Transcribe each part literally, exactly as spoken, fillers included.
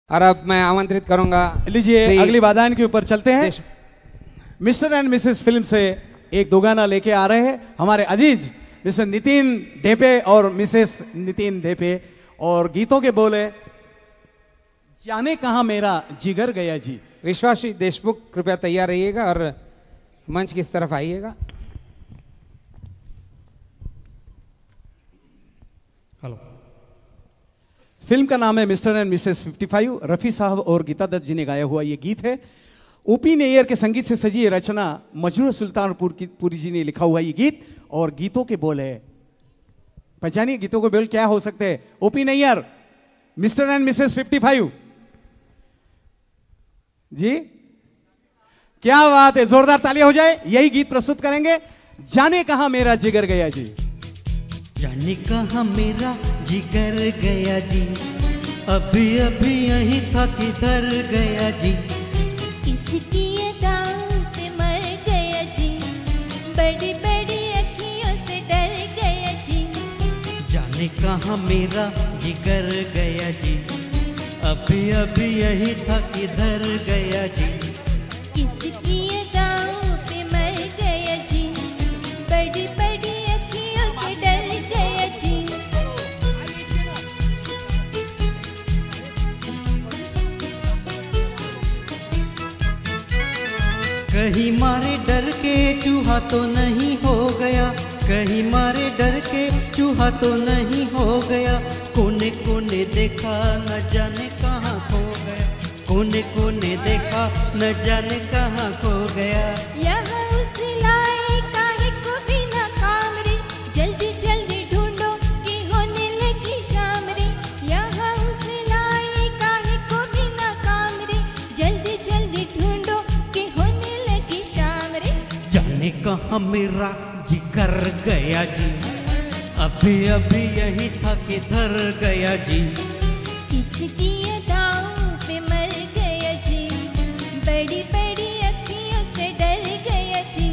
और अब मैं आमंत्रित करूंगा, लीजिए अगली वादन के ऊपर चलते हैं। मिस्टर एंड मिसेस फिल्म से एक दो गाना लेके आ रहे हैं हमारे अजीज मिस्टर नितिन ढेपे और मिसेस नितिन ढेपे, और गीतों के बोले जाने कहां मेरा जिगर गया जी। विश्वासी देशमुख कृपया तैयार रहिएगा और मंच की इस तरफ आइएगा। हेलो। फिल्म का नाम है Mr and Mrs fifty five. Rafi sahab और गीता दत्त जी ने गाया हुआ ये गीत है। ओपी नैयर के संगीत से सजी ये रचना मजरूह सुल्तानपुर की पुरी जी ने लिखा हुआ ये गीत, और गीतों के बोल है, पहचानिए गीतों के बोल क्या हो सकते हैं। OP Nayyar, Mr and Mrs fifty five ji, क्या बात है, जोरदार तालियां हो जाए। यही गीत प्रस्तुत करेंगे, जाने कहां मेरा जिगर गया जी। जाने कहां मेरा जिगर गया जी, अभी अभी यही था किधर गया जी। किसकी अदाओं पे मर गया जी, बड़ी बड़ी अखियों से डर गया जी। जाने कहां मेरा जिगर गया जी, अभी अभी यही था किधर गया जी। किसकी अदाओं पे मर गया जी, बड़ी बड़ी अखियों से डर गया जी। कहीं मारे डर के चूहा तो नहीं हो गया, कहीं मारे डर के चूहा तो नहीं हो गया। कोने कोने देखा न जाने कहाँ खो गया, कोने कोने देखा न जाने कहाँ खो गया। यहाँ उस लाए काहे को भी ना काम रे, जल्दी जल्दी ढूंढो कि होने लगी शाम रे। यहाँ उस लाए काहे को भी ना काम रे, जल्दी जल्दी ढूंढो कि होने लगी शाम रे। जाने कहाँ मेरा जिगर गया जी, अभी अभी यही था किधर गया जी। किसकी अदाओं पे मर गया जी, बड़ी बड़ी अखियों से डर गया जी।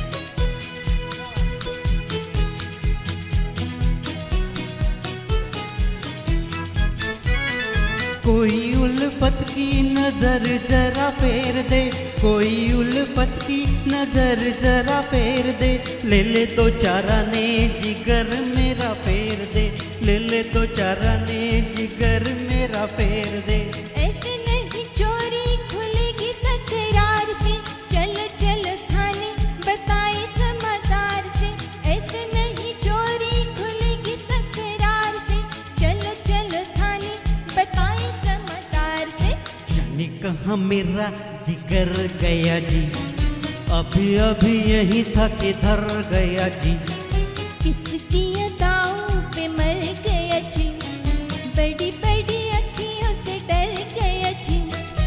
कोई उल्फत की नजर जरा फेर दे, कोई उल्फत की नजर जरा फेर दे। ले ले दो चारा ने जिगर मेरा फेर दे, ले ले दो चारा ने जिगर मेरा फेर दे। ऐसे नहीं चोरी खुलेगी तकरार से, चलो चलो थाने बताए समाचार से। ऐसे नहीं चोरी खुलेगी तकरार से, चलो चलो थाने बताए समाचार से। जाने कहाँ मेरा जिगर गया जी, अभी अभी यही था किधर गया जी। किसकी अदाओं पे मर गया जी, बड़ी बड़ी अखियों से डर गया जी।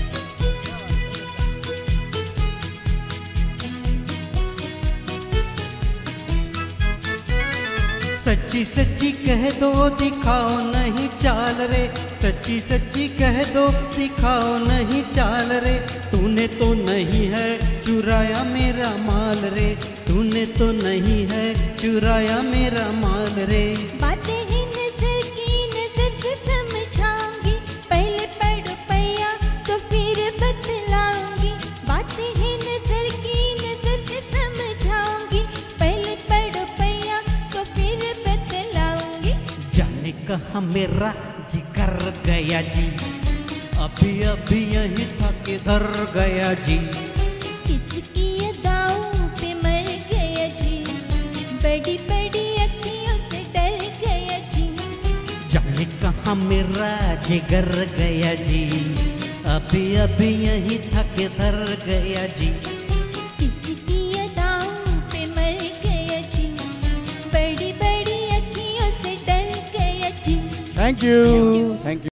सच्ची सच्ची कह दो दिखाओ नहीं चाल रे, सच्ची सच्ची कह दो दिखाओ नहीं चाल रे। तूने तो नहीं है चुराया मेरा माल रे, तूने तो नहीं है चुराया मेरा माल रे। बातें ही नजर की नजर से समझाऊंगी, पहले पढ़ो पैया तो फिर बतलाऊंगी। बातें ही नजर की नजर से समझाऊंगी, पहले पढ़ो पैया तो फिर बतलाऊंगी। जाने कहाँ मेरा जिगर गया जी, अभी अभी यही था किधर गया जी। किसकी अदाओं पे मर गया जी, बड़ी बड़ी अखियों से डर गया जी। जाने कहाँ मेरा जिगर गया जी, अभी अभी यही था किधर गया जी। किसकी अदाओं पे मर गया जी, बड़ी बड़ी अखियों से डर गया जी। Thank you, thank you.